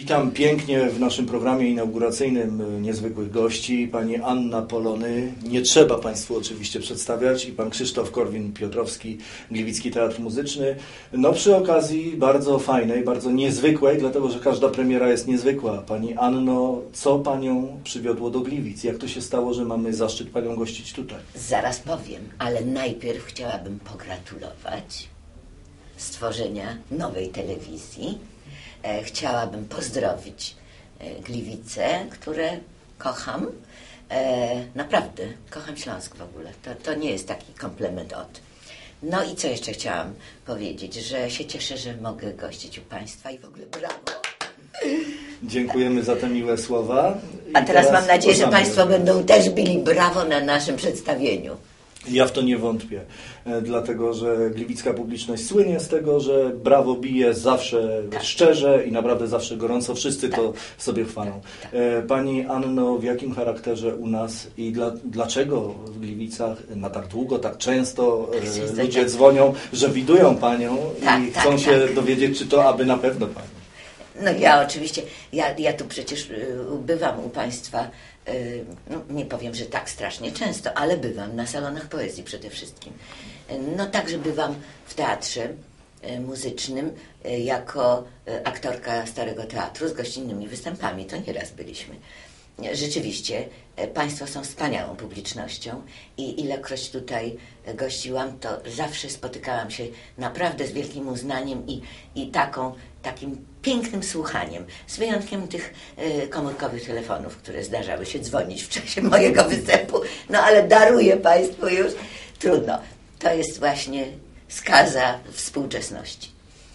Witam pięknie w naszym programie inauguracyjnym niezwykłych gości. Pani Anna Polony, nie trzeba Państwu oczywiście przedstawiać, i pan Krzysztof Korwin-Piotrowski, Gliwicki Teatr Muzyczny. No przy okazji bardzo fajnej, bardzo niezwykłej, dlatego że każda premiera jest niezwykła. Pani Anno, co Panią przywiodło do Gliwic? Jak to się stało, że mamy zaszczyt Panią gościć tutaj? Zaraz powiem, ale najpierw chciałabym pogratulować stworzenia nowej telewizji. Chciałabym pozdrowić Gliwice, które kocham. Naprawdę, kocham Śląsk w ogóle. To nie jest taki komplement od. No i co jeszcze chciałam powiedzieć, że się cieszę, że mogę gościć u Państwa i w ogóle brawo. Dziękujemy za te miłe słowa. A teraz mam nadzieję, że Państwo będą też bili brawo na naszym przedstawieniu. Ja w to nie wątpię, dlatego że gliwicka publiczność słynie z tego, że brawo bije zawsze szczerze i naprawdę zawsze gorąco. Wszyscy to sobie chwalą. Pani Anno, w jakim charakterze u nas i dlaczego w Gliwicach na tak długo, tak często ludzie dzwonią, że widują Panią i chcą się dowiedzieć, czy to aby na pewno Pani? No ja oczywiście, ja tu przecież bywam u Państwa, no nie powiem, że tak strasznie często, ale bywam na salonach poezji przede wszystkim. No także bywam w teatrze muzycznym jako aktorka Starego Teatru z gościnnymi występami, to nieraz byliśmy. Rzeczywiście, Państwo są wspaniałą publicznością i ilekroć tutaj gościłam, to zawsze spotykałam się naprawdę z wielkim uznaniem i takim pięknym słuchaniem, z wyjątkiem tych komórkowych telefonów, które zdarzały się dzwonić w czasie mojego występu, no ale daruję Państwu już, trudno. To jest właśnie skaza współczesności.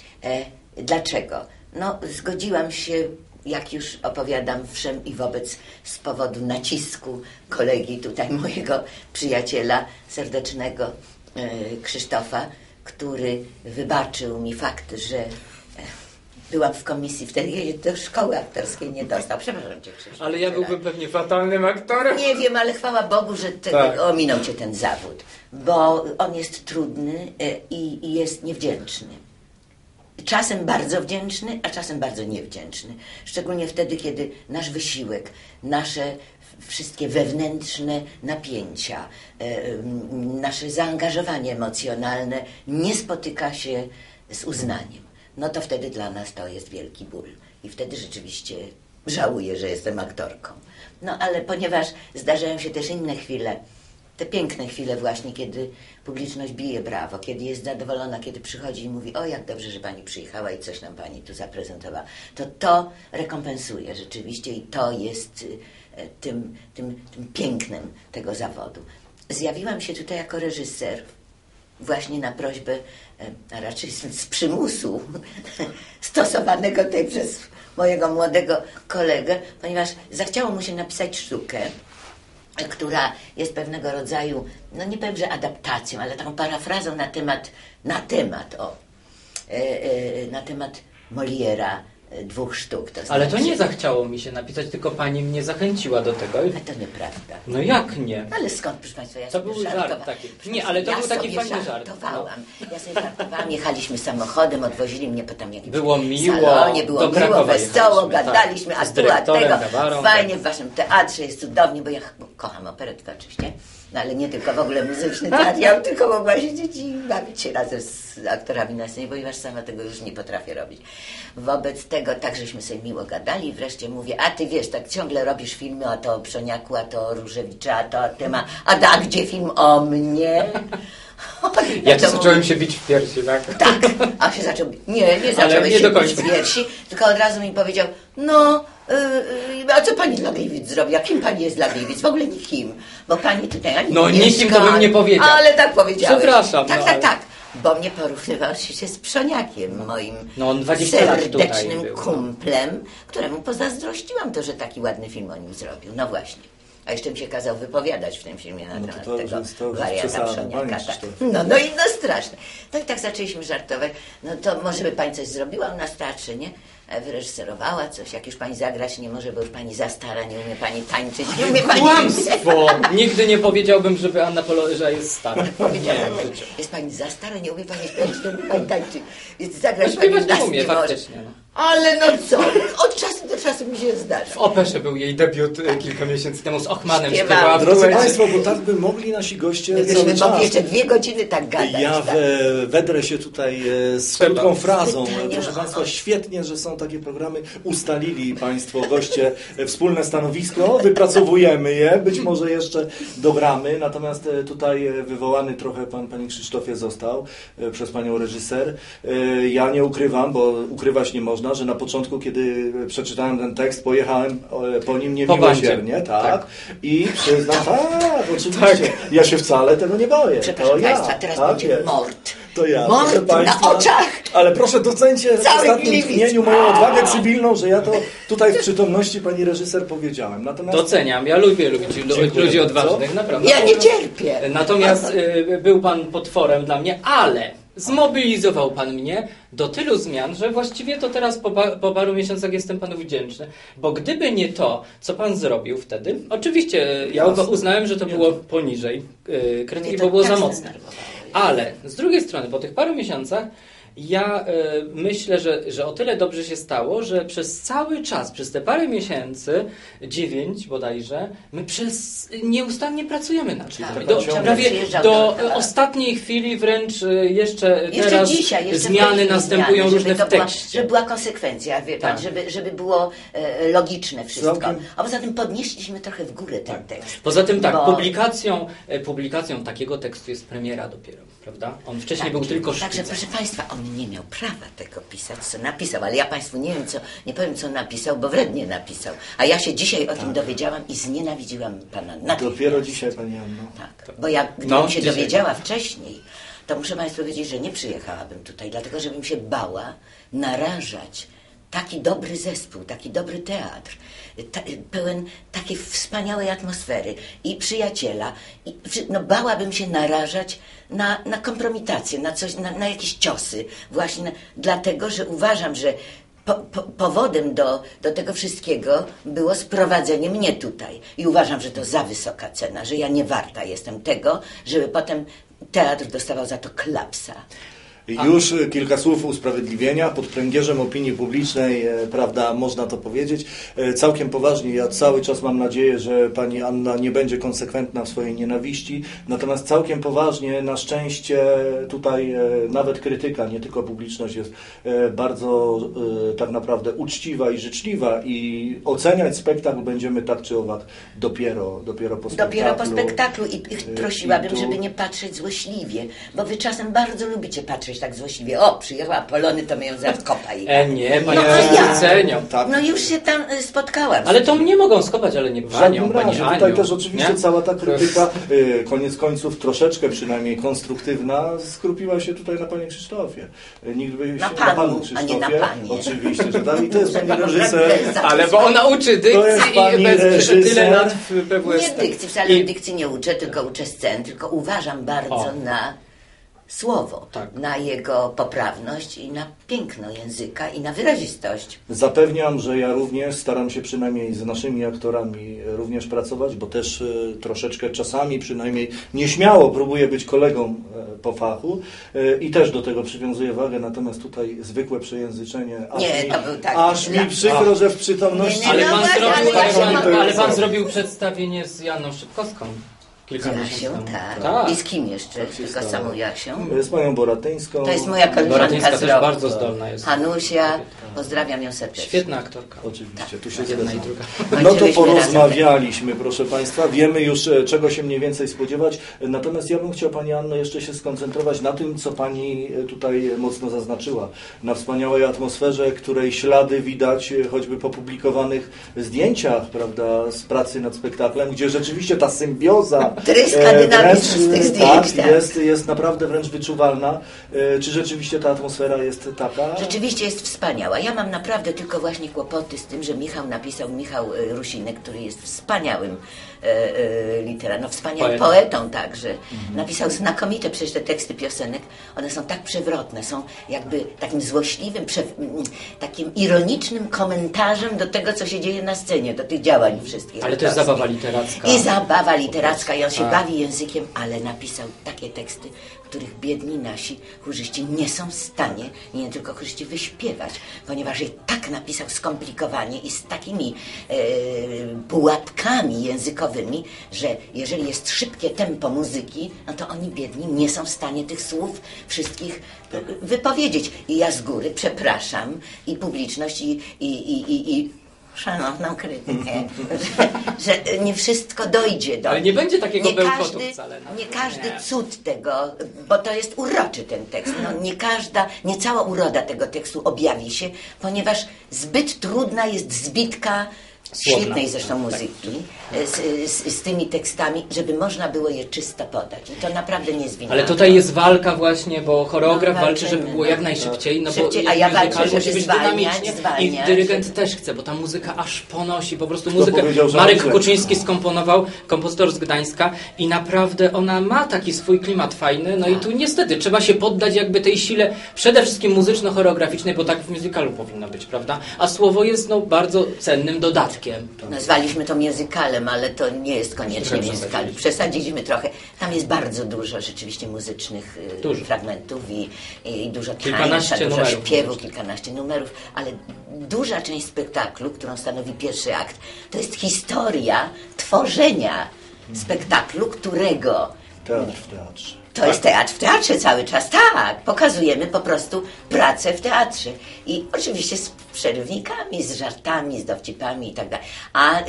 Dlaczego? No, zgodziłam się, jak już opowiadam wszem i wobec, z powodu nacisku kolegi tutaj, mojego przyjaciela serdecznego Krzysztofa, który wybaczył mi fakt, że byłam w komisji, wtedy do szkoły aktorskiej nie dostał. Przepraszam Cię, Krzysztof. Ale ja byłbym pewnie fatalnym aktorem. Nie wiem, ale chwała Bogu, że ominął Cię ten zawód, bo on jest trudny i jest niewdzięczny. Czasem bardzo wdzięczny, a czasem bardzo niewdzięczny. Szczególnie wtedy, kiedy nasz wysiłek, nasze wszystkie wewnętrzne napięcia, nasze zaangażowanie emocjonalne nie spotyka się z uznaniem. No to wtedy dla nas to jest wielki ból. I wtedy rzeczywiście żałuję, że jestem aktorką. No ale ponieważ zdarzają się też inne chwile, te piękne chwile właśnie, kiedy publiczność bije brawo, kiedy jest zadowolona, kiedy przychodzi i mówi: o, jak dobrze, że Pani przyjechała i coś nam Pani tu zaprezentowała, to rekompensuje rzeczywiście i to jest tym pięknem tego zawodu. Zjawiłam się tutaj jako reżyser właśnie na prośbę, a raczej z przymusu stosowanego tutaj przez mojego młodego kolegę, ponieważ zachciało mu się napisać sztukę, która jest pewnego rodzaju, no nie powiem, że adaptacją, ale taką parafrazą na temat Moliera, 2 sztuk. To ale to nie zachciało mi się napisać, tylko Pani mnie zachęciła do tego. A to nieprawda. No jak nie? Ale skąd, proszę Państwa, ja to sobie był żart taki. Nie, ale to był taki fajny żart. No. Ja sobie żartowałam, jechaliśmy samochodem, odwozili mnie potem jakimś było miło, salonie, było miło, wesoło, gadaliśmy, tak, a tu, a tego, Gawarą, fajnie w Waszym teatrze, jest cudownie, bo ja kocham operetkę oczywiście, no ale nie tylko w ogóle muzyczny teatr, ja tylko mogła siedzieć i bawić się razem z aktorami na scenie, ponieważ sama tego już nie potrafię robić. Wobec tego tak żeśmy sobie miło gadali i wreszcie mówię: a Ty wiesz, tak ciągle robisz filmy, a to o Przoniaku, a to o Różewicza, a to o tym, a gdzie film o mnie? Ja zacząłem się bić w piersi, tak? Tak, a się zaczął... Nie zacząłeś się bić w piersi, tylko od razu mi powiedział: no, a co Pani dla Gliwic zrobi? A kim Pani jest dla Gliwic? W ogóle nikim, bo Pani tutaj ani no nie nikim to bym nie powiedział. Ale tak powiedziałeś. Przepraszam. Tak. Bo mnie porównywał się z Przoniakiem, moim on 20 lat serdecznym był, kumplem, któremu pozazdrościłam to, że taki ładny film o nim zrobił. No właśnie. A jeszcze mi się kazał wypowiadać w tym filmie na temat tego wariata przesada, Przoniaka. Pani Tak. Krzysztofie. No i no straszne. No i tak zaczęliśmy żartować. No to może by pani coś zrobiła u nas w teatrze, nie? Wyreżyserowała coś, jak już pani zagrać nie może, bo już pani za stara, nie umie pani tańczyć, nie umie pani... Kłamstwo! Nigdy nie powiedziałbym, żeby Anna Polorza jest stara. Powiedziała, Nie, jest pani za stara, nie umie pani śpiewać, nie umie pani tańczyć. Więc zagrać pani śpiewać nas nie umie, nie może. faktycznie. No. Ale no co, od czasu do czasu mi się zdarza. W Operze był jej debiut kilka miesięcy temu z Ochmanem. Śpiewała. śpiewała w Drodzy duecie. Państwo, bo tak by mogli nasi goście Myśmy cały mogli czas. jeszcze 2 godziny tak gadać. Ja tak? wedrę się tutaj z Trzeba. krótką frazą. Pytanie, Proszę no. Państwa, świetnie, że są takie programy. Ustalili Państwo, goście, wspólne stanowisko. Wypracowujemy je. Być może jeszcze dogramy. Natomiast tutaj wywołany trochę Panie Krzysztofie został przez Panią reżyser. Ja nie ukrywam, bo ukrywać nie można, że na początku, kiedy przeczytałem ten tekst, pojechałem po nim niemiłosiernie. Tak. I przyznam, tak, oczywiście. Tak. Ja się wcale tego nie boję. Przepraszam to Państwa, ja. teraz Tak będzie jest. mord. To ja. Mord Proszę państwa, na oczach. Ale proszę docencie w Cały ostatnim Gliwic. tchnieniu moją odwagę cywilną, że ja to tutaj w przytomności pani reżyser powiedziałem. Natomiast Doceniam, ja lubię Dziękuję. ludzi odważnych, naprawdę. Ja nie cierpię. Natomiast był pan potworem dla mnie, ale zmobilizował pan mnie do tylu zmian, że właściwie to teraz po paru miesiącach jestem panu wdzięczny, bo gdyby nie to, co pan zrobił wtedy, oczywiście ja uznałem, że to było poniżej krytyki, bo było za mocne. Ale z drugiej strony, po tych paru miesiącach ja myślę, że o tyle dobrze się stało, że przez cały czas, przez te parę miesięcy, 9 bodajże, my nieustannie pracujemy nad tym. Prawie do ostatniej chwili wręcz jeszcze teraz dzisiaj, zmiany następują zmiany, różne w tekście. Żeby była konsekwencja, wie pan, Tak. żeby było logiczne wszystko. Całkiem. A poza tym podnieśliśmy trochę w górę ten tekst. Poza tym tak, Bo- publikacją takiego tekstu jest premiera dopiero, prawda? On wcześniej był tylko Także szkicem. proszę Państwa, on nie miał prawa tego pisać, co napisał, ale ja Państwu nie powiem, co napisał, bo wrednie napisał. A ja się dzisiaj o tym dowiedziałam i znienawidziłam Pana natychmiast. dopiero dzisiaj pani Anno. Tak, bo ja gdybym się dzisiaj. dowiedziała wcześniej, to muszę Państwu powiedzieć, że nie przyjechałabym tutaj, dlatego żebym się bała narażać taki dobry zespół, taki dobry teatr, pełen takiej wspaniałej atmosfery i przyjaciela. No, bałabym się narażać na kompromitację, na coś, na jakieś ciosy. Właśnie dlatego, że uważam, że powodem do tego wszystkiego było sprowadzenie mnie tutaj. I uważam, że to za wysoka cena, że ja nie warta jestem tego, żeby potem teatr dostawał za to klapsa. Już kilka słów usprawiedliwienia. Pod pręgierzem opinii publicznej, prawda, można to powiedzieć. Całkiem poważnie, ja cały czas mam nadzieję, że pani Anna nie będzie konsekwentna w swojej nienawiści. Natomiast całkiem poważnie, na szczęście tutaj nawet krytyka, nie tylko publiczność jest bardzo tak naprawdę uczciwa i życzliwa i oceniać spektakl będziemy tak czy owak dopiero po spektaklu. Dopiero po spektaklu i prosiłabym, żeby nie patrzeć złośliwie, bo wy czasem bardzo lubicie patrzeć tak złośliwie. O, przyjechała Polony, to my ją zakopaj. Nie, pani ja. cenią. Tak. No już się tam spotkałam. Ale to mnie mogą skopać, ale nie W panią, żadnym pani razie. Aniu. Tutaj też oczywiście nie? cała ta krytyka, koniec końców troszeczkę przynajmniej konstruktywna, skrupiła się tutaj na panie Krzysztofie. Nikt by się Na panu, panu a Krzysztofie. nie na panie. Oczywiście, że tak. I to jest pani reżyser. Ale bo ona uczy To jest dykcji pani i bez reżyser. tyle lat w Nie PWST. dykcji, wcale dykcji nie uczę, tylko uczę scen, tylko uważam bardzo na słowo, Tak. na jego poprawność i na piękno języka i na wyrazistość. Zapewniam, że ja również staram się przynajmniej z naszymi aktorami również pracować, bo też troszeczkę czasami przynajmniej nieśmiało próbuję być kolegą po fachu i też do tego przywiązuję wagę, natomiast tutaj zwykłe przejęzyczenie. Aż mi przykro, że w przytomności... Nie, Ale no pan, właśnie, zrobił, ale ja się ale pan zrobił przedstawienie z Janną Szybkowską. Kilka miesięcy Jasią, temu. tak. I z kim jeszcze? Tak się Tylko stało. samą Jasią. Z panią Boratyńską. To jest moja Boratyńska koleżanka z też roku. bardzo zdolna jest. Hanusia, pozdrawiam ją serdecznie. Świetna aktorka. Oczywiście, tu się Jedna i zgadzam. druga. No to Kończyliśmy porozmawialiśmy, proszę Państwa. Wiemy już, czego się mniej więcej spodziewać. Natomiast ja bym chciał Pani Anno jeszcze się skoncentrować na tym, co Pani tutaj mocno zaznaczyła. Na wspaniałej atmosferze, której ślady widać choćby po publikowanych zdjęciach, prawda, z pracy nad spektaklem, gdzie rzeczywiście ta symbioza Tryska dynamizmu z tych zdjęć. Tak, jest naprawdę wręcz wyczuwalna. Czy rzeczywiście ta atmosfera jest taka? Rzeczywiście jest wspaniała. Ja mam naprawdę tylko właśnie kłopoty z tym, że Michał Rusinek, który jest wspaniałym literatem, wspaniałym poetą także. Napisał znakomite przecież te teksty piosenek. One są tak przewrotne, są jakby takim złośliwym, takim ironicznym komentarzem do tego, co się dzieje na scenie, do tych działań wszystkich. Ale to jest zabawa literacka. I zabawa literacka. I on się bawi językiem, ale napisał takie teksty, których biedni nasi chórzyści nie są w stanie, nie tylko chórzyści, wyśpiewać, ponieważ je tak napisał skomplikowanie i z takimi pułapkami językowymi, że jeżeli jest szybkie tempo muzyki, no to oni biedni nie są w stanie tych słów wszystkich wypowiedzieć. I ja z góry przepraszam i publiczność i szanowną krytykę, że nie wszystko dojdzie do... Ale nie będzie takiego bełkotu wcale. Nie każdy cud tego, bo to jest uroczy ten tekst, no nie cała uroda tego tekstu objawi się, ponieważ zbyt trudna jest zbitka świetnej zresztą muzyki z tymi tekstami, żeby można było je czysto podać. I to naprawdę nie jest wina. Ale tutaj jest walka właśnie, bo choreograf walczy, żeby było jak najszybciej, no szybciej, bo a ja walczę, musi żeby być dynamicznie i dyrygent też chce, bo ta muzyka aż ponosi, po prostu muzykę. Marek Kuczyński skomponował, kompozytor z Gdańska i naprawdę ona ma taki swój klimat fajny, no i tu niestety trzeba się poddać jakby tej sile przede wszystkim muzyczno-choreograficznej, bo tak w musicalu powinno być, prawda? A słowo jest bardzo cennym dodatkiem. Nazwaliśmy to musicalem, ale to nie jest koniecznie musical. Przesadziliśmy trochę. Tam jest bardzo dużo rzeczywiście muzycznych fragmentów i dużo tańca, dużo śpiewu, kilkanaście numerów, ale duża część spektaklu, którą stanowi pierwszy akt, to jest historia tworzenia spektaklu, którego... Teatr w teatrze. To jest teatr w teatrze cały czas, tak. Pokazujemy po prostu pracę w teatrze. I oczywiście z przerywnikami, z żartami, z dowcipami i tak dalej. A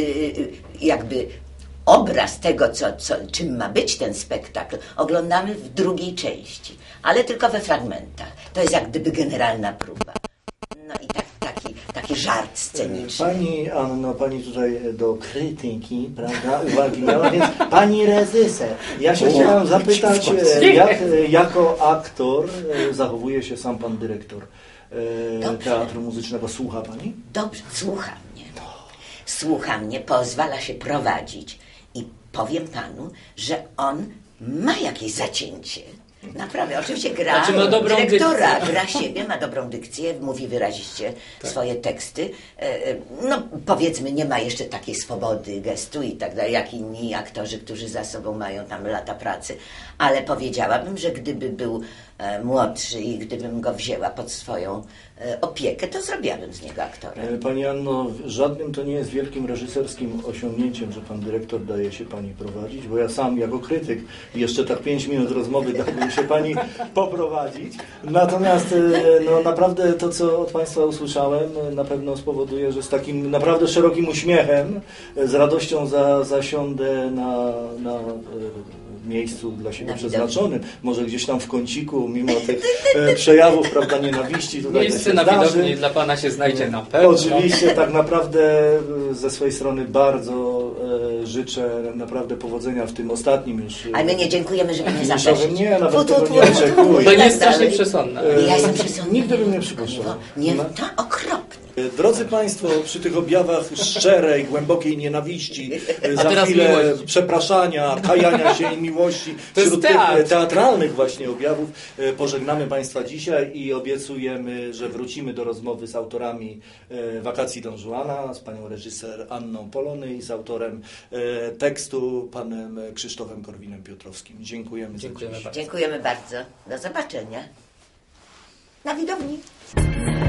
jakby obraz tego, czym ma być ten spektakl, oglądamy w drugiej części, ale tylko we fragmentach. To jest jak gdyby generalna próba. No i taki żart sceniczny. Pani Anno, pani tutaj do krytyki, prawda, uwagi miała, więc pani reżyser, ja się chciałam zapytać, jak jako aktor zachowuje się sam pan dyrektor Teatru Muzycznego? Słucha pani? Dobrze, słucha mnie, pozwala się prowadzić i powiem panu, że on ma jakieś zacięcie. Naprawdę, oczywiście gra dyrektora, gra siebie, ma dobrą dykcję, mówi wyraziście swoje teksty. No powiedzmy, nie ma jeszcze takiej swobody gestu i tak dalej, jak inni aktorzy, którzy za sobą mają tam lata pracy. Ale powiedziałabym, że gdyby był młodszy i gdybym go wzięła pod swoją opiekę, to zrobiłabym z niego aktora. Pani Anno, żadnym to nie jest wielkim reżyserskim osiągnięciem, że pan dyrektor daje się pani prowadzić, bo ja sam jako krytyk jeszcze tak 5 minut rozmowy dałbym się pani poprowadzić. Natomiast no, naprawdę to, co od państwa usłyszałem, na pewno spowoduje, że z takim naprawdę szerokim uśmiechem, z radością zasiądę na miejscu dla siebie przeznaczonym, może gdzieś tam w kąciku, mimo tych przejawów, prawda, nienawiści. Miejsce na widowni dla pana się znajdzie na pewno. Oczywiście, tak naprawdę ze swojej strony bardzo życzę naprawdę powodzenia w tym ostatnim już. Ale my nie dziękujemy, żeby nie zaprosić. Nie, nawet tego nie oczekuję. To nie jest strasznie przesądna. Ja jestem przesądna. Nigdy bym nie przypuszczał. Nie, to okropnie. Drodzy Państwo, przy tych objawach szczerej, głębokiej nienawiści, za chwilę miłość. Przepraszania, kajania się i miłości, wśród tych teatralnych właśnie objawów, pożegnamy Państwa dzisiaj i obiecujemy, że wrócimy do rozmowy z autorami Wakacji Don Juana, z panią reżyser Anną Polony i z autorem tekstu panem Krzysztofem Korwinem-Piotrowskim. Dziękujemy za dziś. Dziękujemy bardzo. Do zobaczenia. Na widowni.